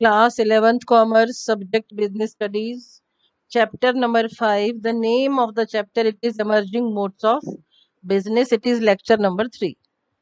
Class 11th Commerce, subject Business Studies, chapter number 5. The name of the chapter, it is Emerging Modes of Business. It is lecture number 3.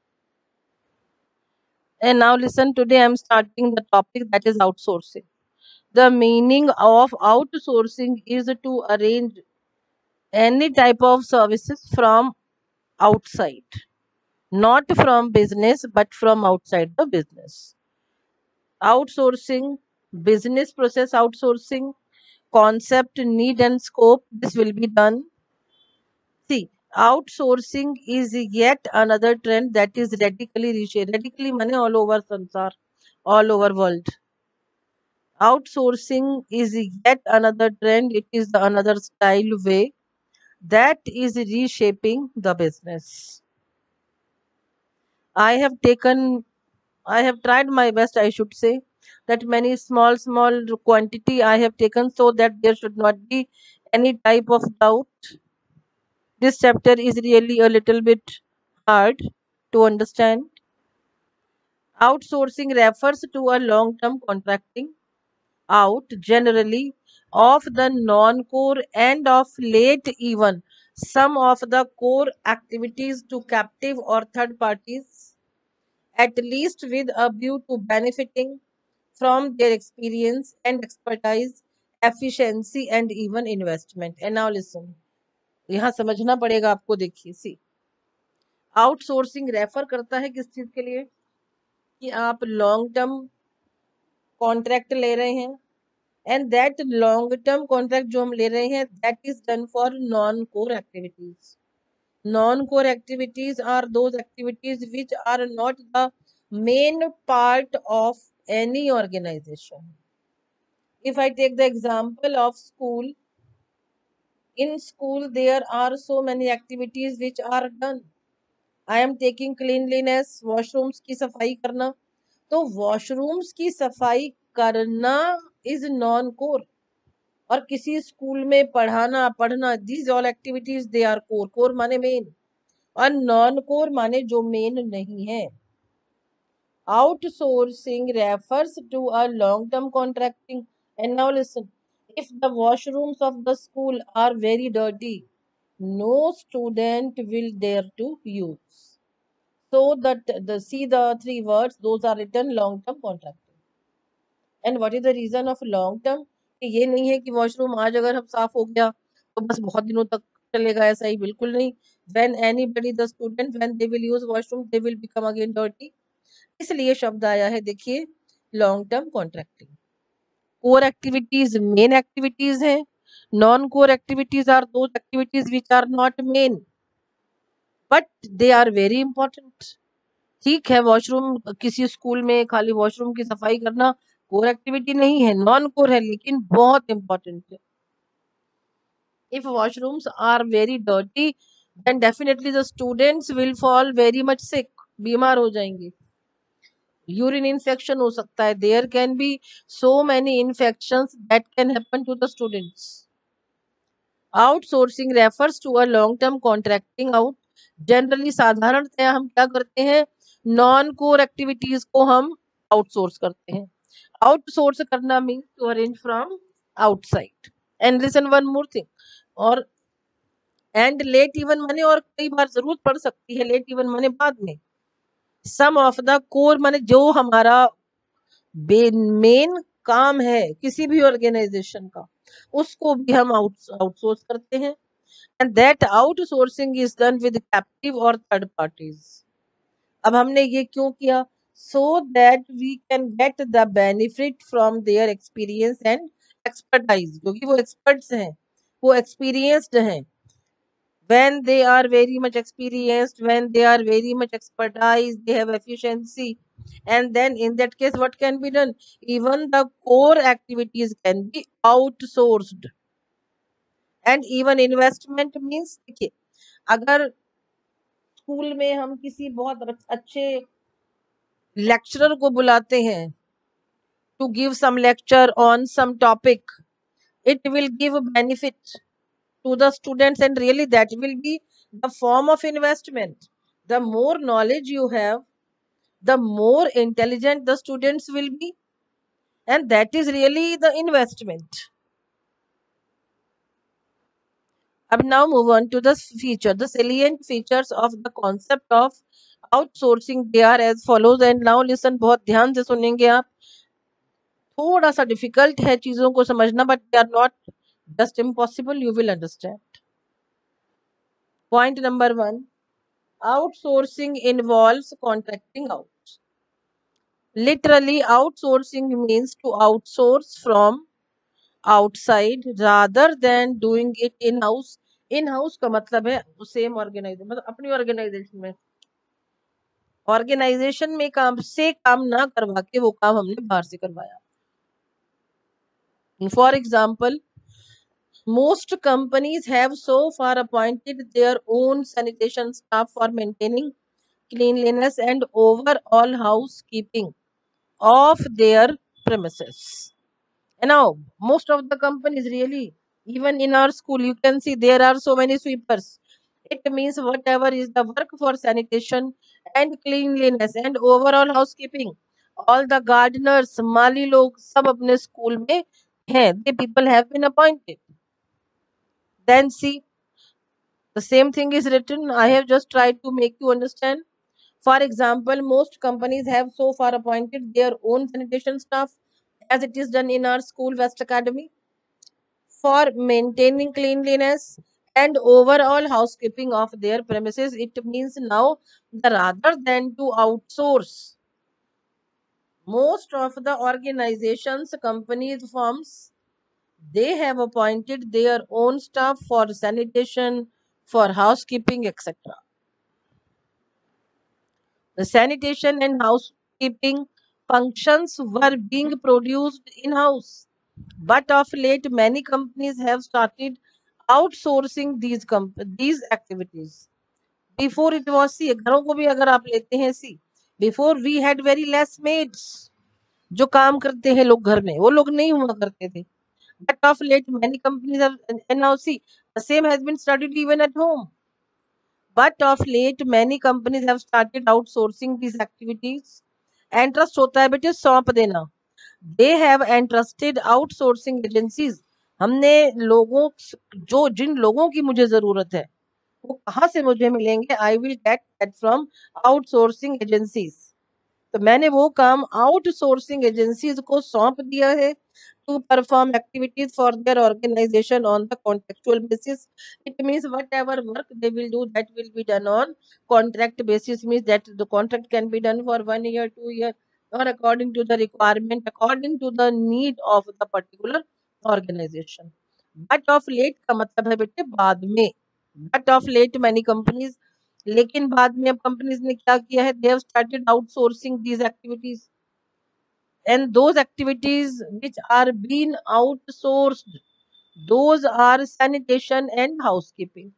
And now listen, today I am starting the topic, that is outsourcing. The meaning of outsourcing is to arrange any type of services from outside, not from business, but from outside the business. Outsourcing, business process outsourcing, concept, need and scope, this will be done. See, outsourcing is yet another trend that is radically reshaped. Radically mane all over sansar, all over world. Outsourcing is yet another trend. It is another style way that is reshaping the business. I have taken, I have tried my best, I should say, that many small quantity I have taken so that there should not be any type of doubt. This chapter is really a little bit hard to understand. Outsourcing refers to a long term contracting out generally of the non core and of late even some of the core activities to captive or third parties, at least with a view to benefiting from their experience and expertise, efficiency and even investment. And now listen, यहाँ समझना पड़ेगा आपको. देखिए, सी, outsourcing refer करता है किस चीज के लिए कि आप लॉन्ग टर्म कॉन्ट्रैक्ट ले रहे हैं, and that long term contract जो हम ले रहे हैं that is done for non core activities. Non core activities are those activities which are not the main part of any organization. If I take the example of school, in school there are so many activities which are done. I am taking cleanliness, washrooms की सफाई करना. तो washrooms की सफाई करना is non core. और किसी school में पढ़ना, these all activities they are core. core माने मेन और नॉन कोर माने जो मेन नहीं है. Outsourcing refers to a long term contracting. And now listen, if the washrooms of the school are very dirty, no student will dare to use. So that see the three words, those are written long term contracting. And what is the reason of long term? कि ये नहीं है कि washroom आज अगर हम साफ हो गया तो बस बहुत दिनों तक चलेगा, ऐसा ही बिल्कुल नहीं. When anybody the student when they will use washroom they will become again dirty. इसलिए शब्द आया है, देखिए, long term contracting. Core activities main activities है, non core activities are those activities which are not main but they are very important. ठीक है, washroom किसी school में खाली वॉशरूम की सफाई करना कोर एक्टिविटी नहीं है, नॉन कोर है, लेकिन बहुत इंपॉर्टेंट है. If washrooms are very dirty then definitely the students will fall very much sick, बीमार हो जाएंगे. यूरिन इन्फेक्शन हो सकता है. There can be so many infections that can happen to the students. Outsourcing refers to a long term contracting out. Generally साधारणतया हम क्या करते हैं, नॉन कोर एक्टिविटीज को हम आउटसोर्स करते हैं. आउटसोर्स करना means to arrange from outside. And listen one more thing, और एंड लेट इवन माने, और कई बार जरूरत पड़ सकती है लेट इवन माने बाद में. सम ऑफ द कोर माने जो हमारा मेन काम है किसी भी ऑर्गेनाइजेशन का, उसको भी हम आउटसोर्स करते हैं. And that outsourcing is done with captive और थर्ड पार्टीज. अब हमने ये क्यों किया, so that we can get the benefit from their experience and expertise, क्योंकि वो एक्सपर्ट्स हैं, वो एक्सपीरियंस्ड हैं. When they are very much experienced, when they are very much expertise, they have efficiency, and then in that case what can be done, even the core activities can be outsourced. And even investment means, देखिए, अगर school में हम किसी बहुत अच्छे lecturer को बुलाते हैं to give some lecture on some topic, it will give benefit to the students, and really that will be the form of investment. The more knowledge you have, the more intelligent the students will be. and that is really the investment. अब now move on to the feature. The salient features of the concept of outsourcing they are as follows, and now listen, बहुत ध्यान से सुनेंगे आप. थोड़ा सा difficult है चीजों को समझना, but they are not just impossible. You will understand. Point number 1. Outsourcing involves contracting out. Literally, outsourcing means to outsource from outside rather than doing it in house. In house का मतलब है same organisation, मतलब अपनी organisation में काम ना करवा के वो काम हमने बाहर से करवाया. For example, most companies have so far appointed their own sanitation staff for maintaining cleanliness and overall housekeeping of their premises. And now, most of the companies really, even in our school, you can see there are so many sweepers. It means whatever is the work for sanitation and cleanliness and overall housekeeping. All the gardeners, माली लोग सब अपने school में हैं. The people have been appointed. Then see, the same thing is written. I have just tried to make you understand. For example, most companies have so far appointed their own sanitation staff, as it is done in our school, West Academy, for maintaining cleanliness and overall housekeeping of their premises. It means now, rather than to outsource, most of the organizations, companies, firms, they have appointed their own staff for sanitation, for housekeeping, etc. The sanitation and housekeeping functions were being produced in-house, but of late many companies have started outsourcing these activities. Before it was, see, घरों को भी अगर आप लेते हैं, see, before we had very less maids जो काम करते हैं लोग घर में, वो लोग नहीं हुआ करते थे. But of late many companies have, and now see, the same has been studied even at home. But of late many companies have started outsourcing these activities. Entrust होता है बेटे सौंप देना. They have entrusted outsourcing agencies. हमने लोगों, जो जिन लोगों की मुझे जरूरत है वो कहाँ से मुझे मिलेंगे? I will get that from outsourcing agencies. तो मैंने वो काम आउटसोर्सिंग एजेंसीज को सौंप दिया है to perform activities for their organization on the contractual basis. It means whatever work they will do, that will be done on contract basis, means that the contract can be done for 1 year, 2 year, or according to the requirement, according to the need of the particular organization. But of late का मतलब है बेटे बाद में. But of late many companies, लेकिन बाद में अब कंपनीज ने क्या किया है? They have started outsourcing these activities, and those activities which are being outsourced, those are sanitation and housekeeping.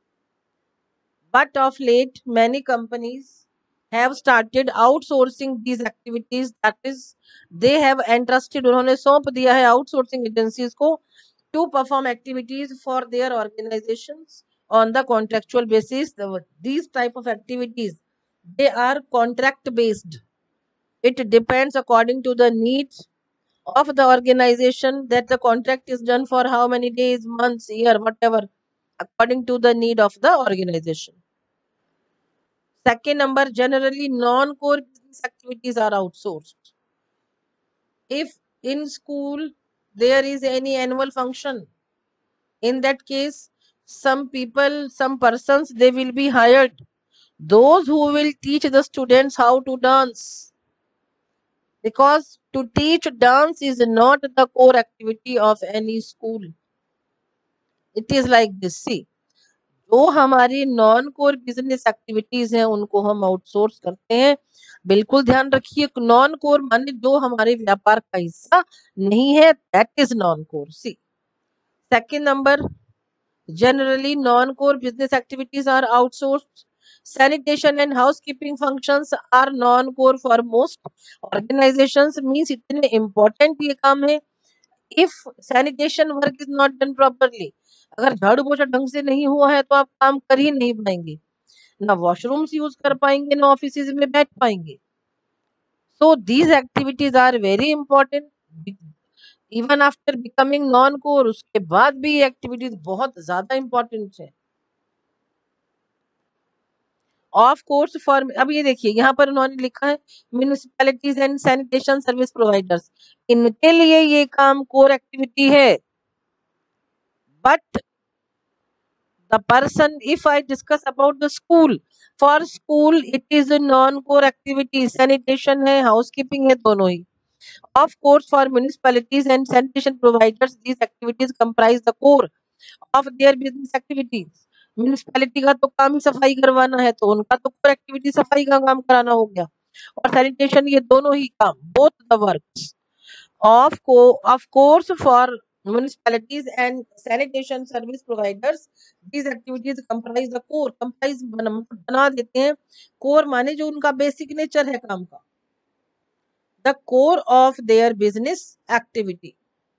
But of late many companies have started outsourcing these activities, that is they have entrusted, उन्होंने सौंप दिया है outsourcing agencies को to perform activities for their organizations on the contractual basis. These type of activities, they are contract based. It depends according to the needs of the organization, that the contract is done for how many days, months, year, whatever, according to the need of the organization. Second number, generally non-core business activities are outsourced. If in school there is any annual function, in that case some people, some persons, they will be hired, those who will teach the students how to dance, because to teach dance is not the core activity of any school. It is like this. See, जो हमारी non core business activities हैं उनको हम outsource करते हैं. बिल्कुल ध्यान रखिए, नॉन कोर माने जो हमारे व्यापार का हिस्सा नहीं है, that is non core. See, second number, generally non-core business activities are outsourced. Sanitation and housekeeping functions are non-core for most organizations. Means इतने important ये काम है. If sanitation work is not done properly, अगर झाड़ू पोछा ढंग से नहीं हुआ है तो आप काम कर ही नहीं पाएंगे, ना वॉशरूम्स यूज कर पाएंगे, ना ऑफिस में बैठ पाएंगे. So these activities are very important. Even after becoming non core, उसके बाद भी ये एक्टिविटीज बहुत ज्यादा इंपॉर्टेंट है। ऑफ कोर्स फॉर, अब ये देखिए यहाँ पर उन्होंने लिखा है municipalities and sanitation service providers, इनके लिए ये काम कोर एक्टिविटी है। But the person, if I discuss about the school, for school it is a non core activity, sanitation है, housekeeping है, दोनों ही। Of course for municipalities and sanitation providers these activities comprise the core of their business activities। Municipality का तो काम ही सफाई करवाना है, तो उनका तो कोर एक्टिविटी सफाई का काम कराना हो गया, और सैनिटेशन, ये दोनों ही काम, both the works of course for municipalities and sanitation service providers these activities comprise the core, comprise बना देते हैं, core माने जो उनका बेसिक नेचर है काम का, the core of their business activity।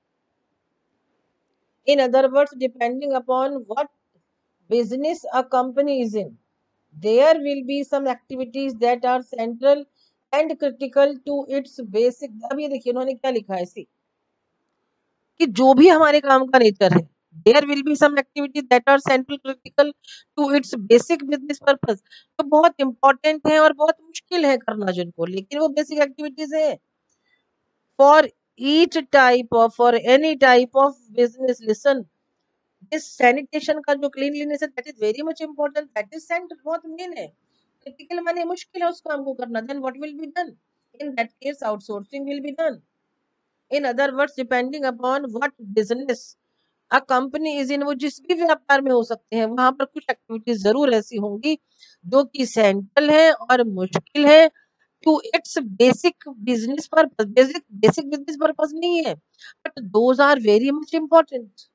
in other words, depending upon what business a company is in, there will be some activities that are central and critical to its basic। अब ये देखिए उन्होंने क्या लिखा है, सी कि जो भी हमारे काम का नेचर है, there will be some activities that are central critical to its basic business purpose, तो बहुत इंपॉर्टेंट है और बहुत मुश्किल है करना जिनको, लेकिन वो बेसिक एक्टिविटीज है। For each type of, for any type of business, listen, this sanitation का जो क्लीनलीनेस है that is very much important, that is central, बहुत मेन है। क्रिटिकल माने मुश्किल है उस काम को करना, then what will be done, in that case outsourcing will be done. In other words, depending upon what business a company is in, वो जिस भी व्यापार में हो सकते हैं, वहां पर कुछ एक्टिविटीज जरूर ऐसी होंगी जो कि सेंट्रल है और मुश्किल है to its basic business purpose, basic business purpose नहीं है, but those are very much important.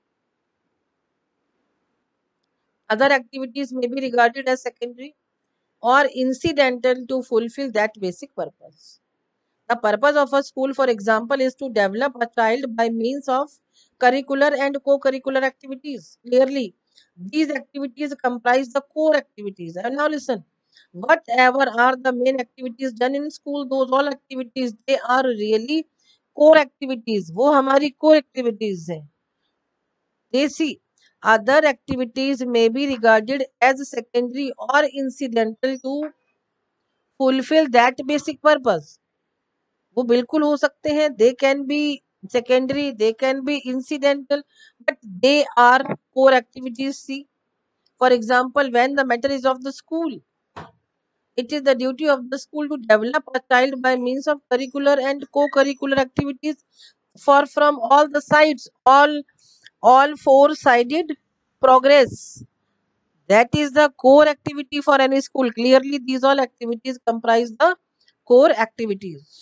Other activities में बी रिगार्डेड एज सेकेंडरी और incidental to fulfill that basic purpose। The purpose of a school, for example, is to develop a child by means of curricular and co-curricular activities. Clearly, these activities comprise the core activities. And now listen, whatever are the main activities done in school, those all activities, they are really core activities. वो हमारी core activities हैं। They see other activities may be regarded as secondary or incidental to fulfill that basic purpose। वो बिल्कुल हो सकते हैं, they can be secondary, they can be incidental, but they are core activities. See for example, when the matter is of the school, it is the duty of the school to develop a child by means of curricular and co-curricular activities for from all the sides, all four-sided progress, that is the core activity for any school। Clearly these all activities comprise the core activities।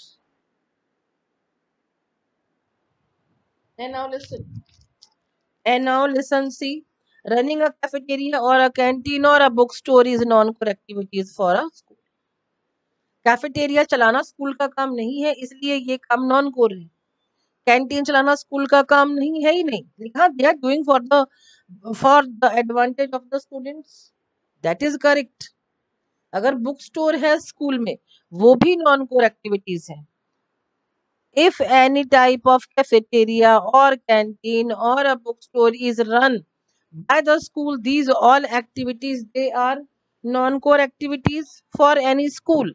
And now listen. And now listen, see. Running a cafeteria or a canteen or a bookstore is non-core activities for a school। Cafeteria चलाना school का काम नहीं है, इसलिए ये काम non core है। Canteen चलाना स्कूल का काम नहीं है ही नहीं, लिखा they are doing for the advantage of the students, that is correct. अगर बुक स्टोर है स्कूल में, वो भी नॉन कोर एक्टिविटीज है। If any type of cafeteria or canteen or a bookstore is run by the school, these all activities, they are non-core activities for any school।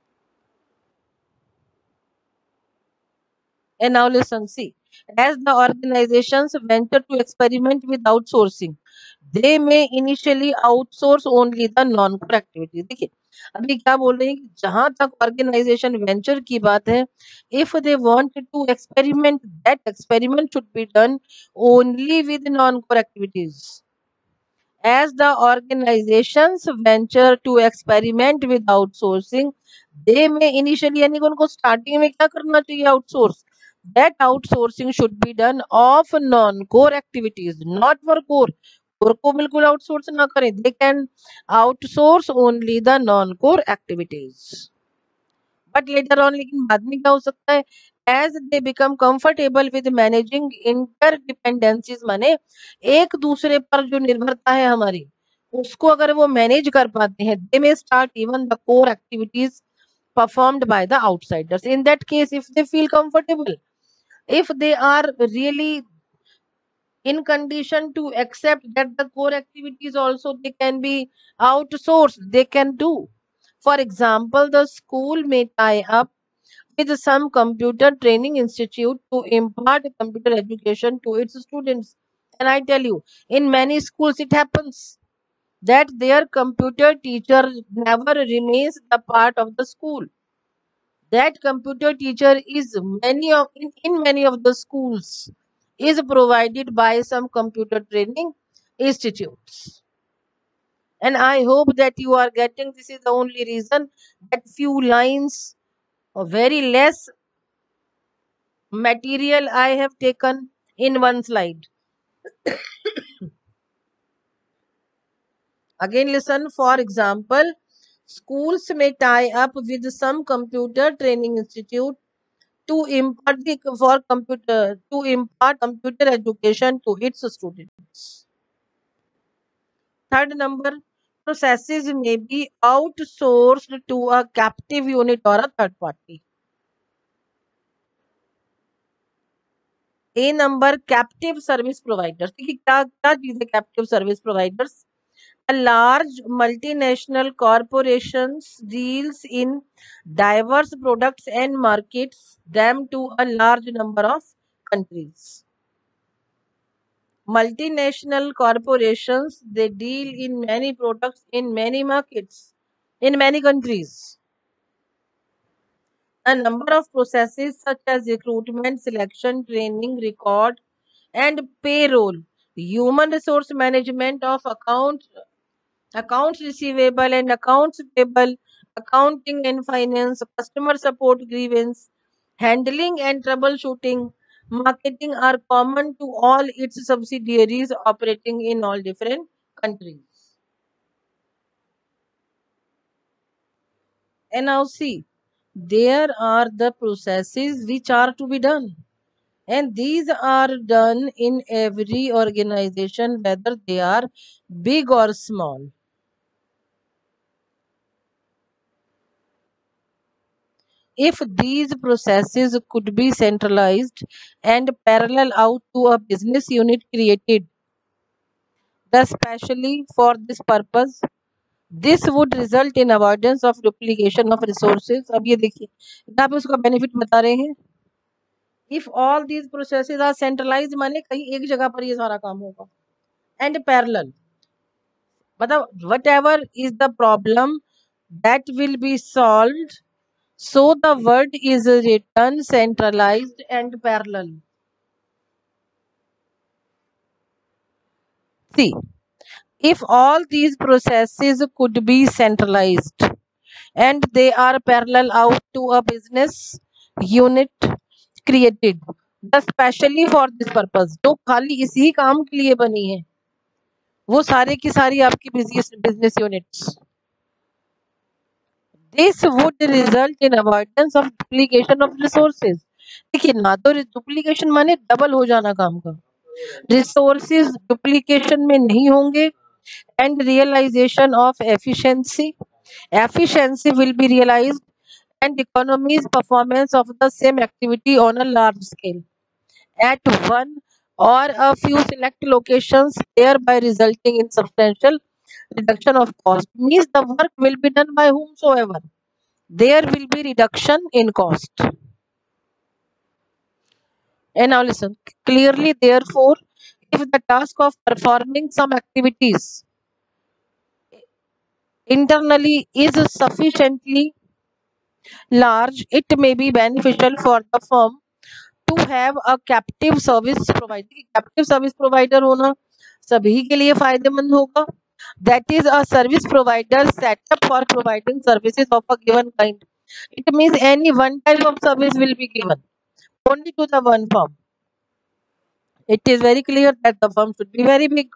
And now listen, see, as the organizations venture to experiment with outsourcing, they may initially outsource only the non-core activities। देखिए अभी क्या बोल रहे हैं कि जहां तक organisation venture की बात है, if they want to experiment, that experiment should be done only with non-core activities। As the organizations venture to experiment with outsourcing, they may initially, यानी कि उनको स्टार्टिंग में क्या करना चाहिए, outsource. That outsourcing should be done of non-core activities, not for core। core को बिल्कुल outsource ना करें, they can outsource only the non-core activities। But later on, लेकिन बाद में क्या हो सकता है, as they become comfortable with managing interdependencies, माने एक दूसरे पर जो निर्भरता है हमारी, उसको अगर वो मैनेज कर पाते हैं, they may start even the core activities performed by the outsiders. In that case if they feel comfortable, If they are really in condition to accept that the core activities also they can be outsourced, they can do. For example, the school may tie up with some computer training institute to impart computer education to its students. And I tell you, in many schools it happens that their computer teacher never remains the part of the school. That computer teacher is in many of the schools is provided by some computer training institutes. And I hope that you are getting this is the only reason that few lines or very less material I have taken in one slide. Again, listen. For example, schools may tie up with some computer training institute to impart computer education to its students. Third number, processes may be outsourced to a captive unit or a third party. A number, captive service providers. देखिए क्या क्या चीज है captive service providers? A large multinational corporations deals in diverse products and markets them to a large number of countries. Multinational corporations they deal in many products in many markets in many countries. A number of processes such as recruitment, selection, training, record, and payroll, human resource management of accounts receivable and accounts payable, accounting and finance, customer support, grievance handling and troubleshooting, marketing are common to all its subsidiaries operating in all different countries. And now see, there are the processes which are to be done. And these are done in every organization, whether they are big or small. If these processes could be centralized and parallel out to a business unit created, especially for this purpose, this would result in avoidance of duplication of resources. अब ये देखिए यहाँ पे उसका benefit बता रहे हैं. If all these processes are centralized माने कहीं एक जगह पर ये सारा काम होगा and parallel. मतलब whatever is the problem that will be solved, so the word is written centralized and parallel. See, if all these processes could be centralized and they are parallel out to a business unit created especially for this purpose, जो खाली इसी काम के लिए बनी है वो सारे की सारी आपकी business units. This would result in avoidance of duplication of resources. देखिए ना तो डुप्लीकेशन माने डबल हो जाना काम का, रिसोर्सेज डुप्लीकेशन में नहीं होंगे and realization of efficiency will be realized and economies performance of the same activity on a large scale at one or a few select locations, thereby resulting in substantial reduction of cost. Means the work will be done by whomsoever, there will be reduction in cost. And now listen clearly, therefore, if the task of performing some activities internally is sufficiently large, it may be beneficial for the firm to have a captive service provider. Captive service provider होना सभी के लिए फायदेमंद होगा. That is a service provider set up for providing services of a given kind. It means any one type of service will be given only to the one firm. It is very clear that the firm should be very big.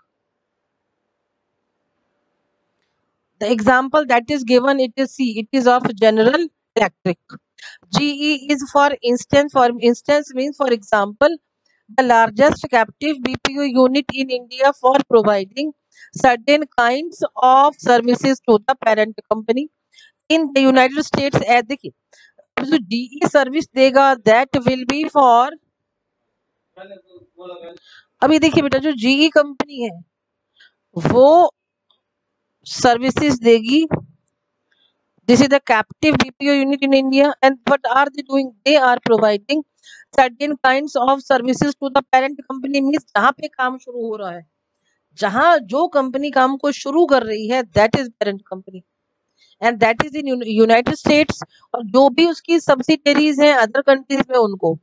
The example that is given, it is C, it is of General Electric. GE is for instance means for example the largest captive BPU unit in India for providing certain kinds of services to the parent company in the United States. देखिए जो DE service देगा that will be for अभी देखिए बेटा, जो GE company है वो services देगी. This is the captive BPO unit in India, and what are they doing? They are providing certain kinds of services to the parent company. Means जहाँ पे काम शुरू हो रहा है, जहाँ जो कंपनी काम को शुरू कर रही है, that is parent company, and that is in United States. और जो भी उसकी subsidiaries हैं other countries में, उनको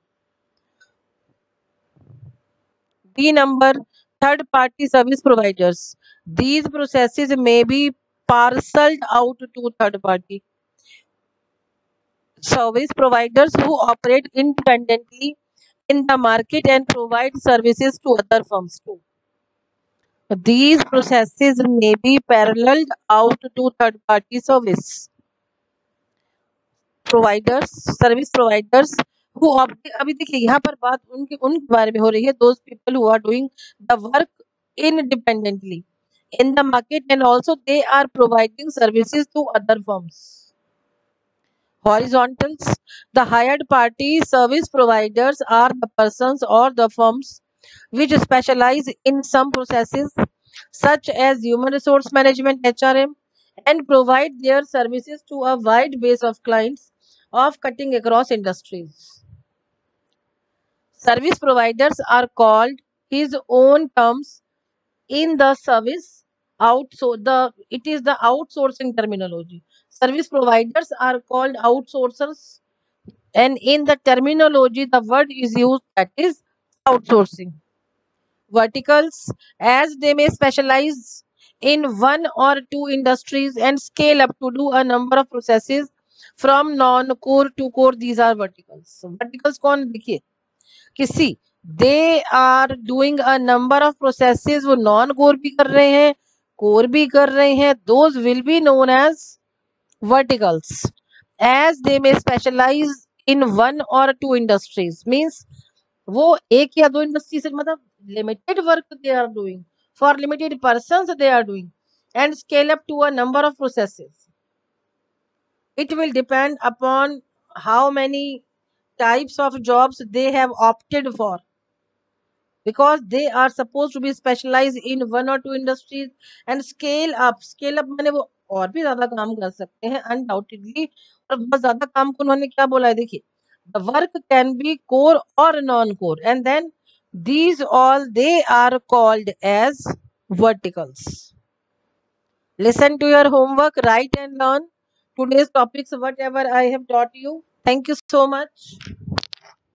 B number, third party service providers. These processes may be parceled out to third party service providers who operate independently in the market and provide services to other firms too. These processes may be paralleled out to third party service providers who operate. अभी देखिए यहाँ पर बात उनके बारे में हो रही है, those people who are doing the work independently in the market and also they are providing services to other firms. Horizontals, the hired party service providers are the persons or the firms which specialize in some processes such as human resource management HRM and provide their services to a wide base of clients of cutting across industries. Service providers are called his own terms in the service it is the outsourcing terminology. Service providers are called outsourcers, and in the terminology the word is used, that is outsourcing. Verticals, as they may specialize in one or two industries and scale up to do a number of processes from non-core to core. These are verticals. So verticals कौन, देखिए किसी they are doing a number of processes, वो non core भी कर रहे हैं, core भी कर रहे हैं, those will be known as verticals. As they may specialize in one or two industries, means वो एक या दो इंडस्ट्री से, मतलब limited work they are doing for limited persons they are doing and scale up to a number of processes. It will depend upon how many types of jobs they have opted for, because they are supposed to be specialized in one or two industries and scale up मैंने वो और भी ज्यादा काम कर सकते हैं undoubtedly. और बहुत ज्यादा काम को उन्होंने क्या बोला है, देखिए the work can be core or non-core and then these all they are called as verticals. Listen to your homework, write and learn today's topics whatever I have taught you. Thank you so much.